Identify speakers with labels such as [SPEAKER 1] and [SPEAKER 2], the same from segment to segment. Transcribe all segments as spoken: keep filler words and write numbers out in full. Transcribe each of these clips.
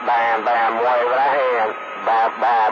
[SPEAKER 1] Bam, bam, waving a hand. Bam, bam.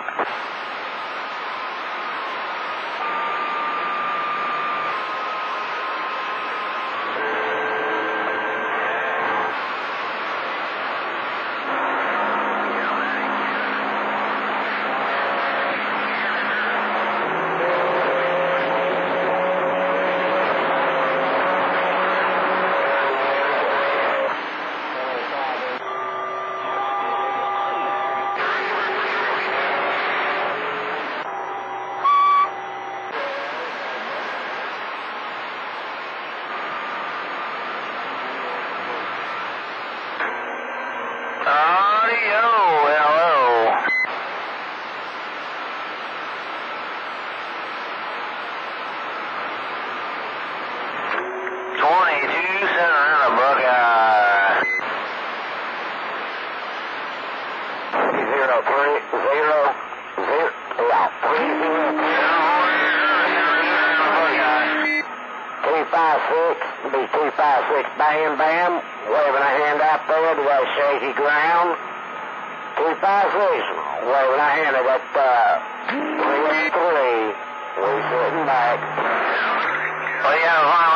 [SPEAKER 2] Audio, hello. Twenty-two center, a Buckeye.
[SPEAKER 1] Zero, three, zero, zero, yeah, three, zero, three. Two, five, six, be two, five, six, bam, bam. Waving a hand out there to that shaky ground. two five six, waving a hand at that uh, three oh three. We sitting back.
[SPEAKER 2] Well, you got a final